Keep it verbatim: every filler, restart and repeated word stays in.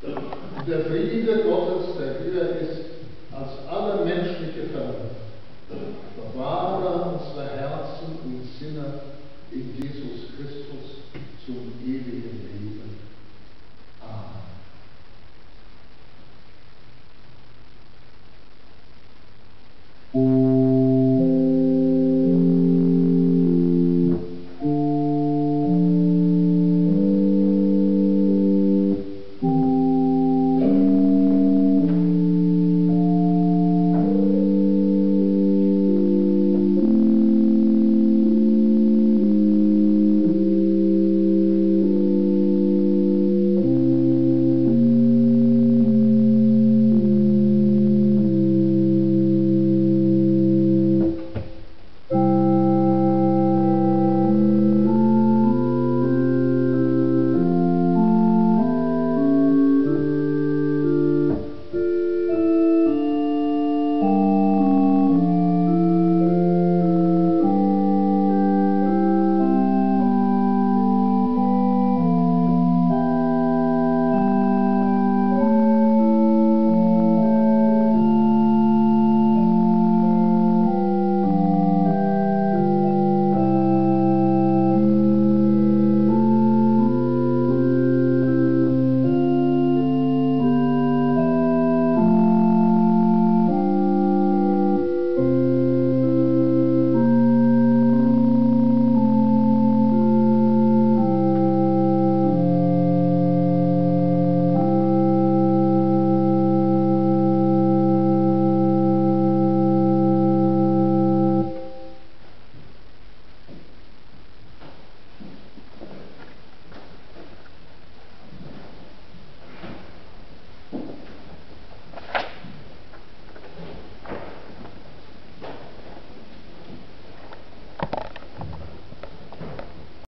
Und der Friede Gottes, der höher ist als alle menschliche Vernunft, bewahre unsere Herzen und Sinne in Jesus Christus zum ewigen Leben.